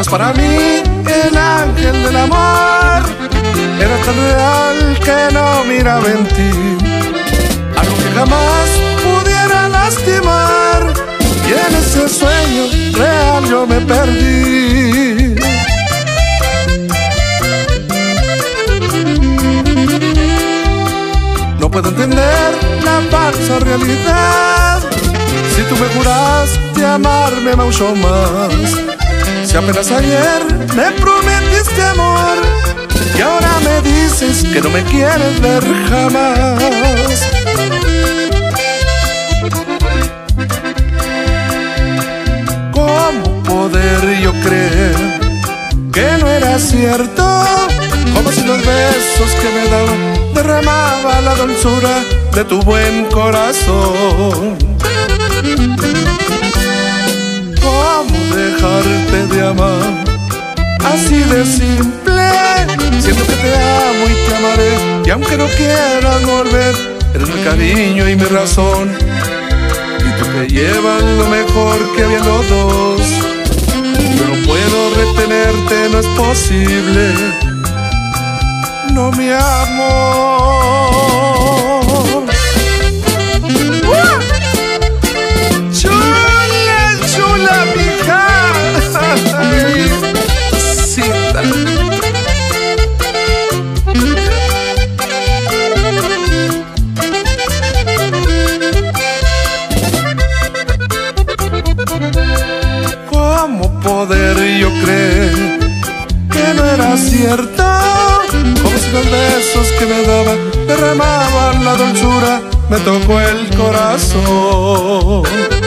Eras para mí el ángel del amor, era tan real que no miraba en ti algo que jamás pudiera lastimar, y en ese sueño real yo me perdí. No puedo entender la falsa realidad, si tú me juraste amarme mucho más. Si apenas ayer me prometiste amor y ahora me dices que no me quieres ver jamás. ¿Cómo poder yo creer que no era cierto? Como si los besos que me daban derramaba la dulzura de tu buen corazón. ¿Cómo dejarte de amar así de simple? Siento que te amo y te amaré, y aunque no quieras volver, eres mi cariño y mi razón, y tú te llevas lo mejor que había los dos. Yo no puedo retenerte, no es posible, no, mi amor. Chula, mija. Cita. ¿Cómo poder yo creer que no era cierto? Como si los besos que me daban derramaban la dulzura, me tocó el corazón.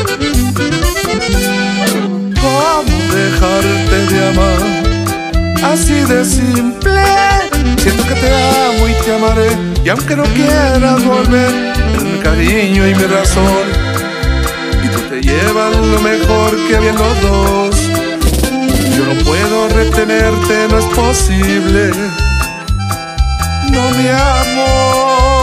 ¿Cómo dejarte de amar así de simple? Siento que te amo y te amaré, y aunque no quieras volver, eres mi cariño y mi razón, y tú te llevas lo mejor que había en los dos. Yo no puedo retenerte, no es posible, no, mi amor.